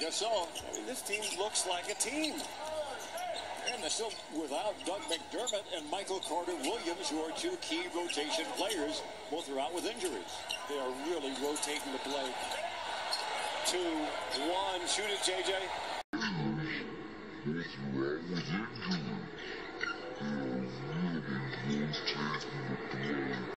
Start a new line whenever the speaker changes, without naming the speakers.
guess so. I mean, this team looks like a team. And they're still without Doug McDermott and Michael Carter-Williams, who are two key rotation players. Both are out with injuries.
They are really rotating the play. 2-1. Shoot it, JJ.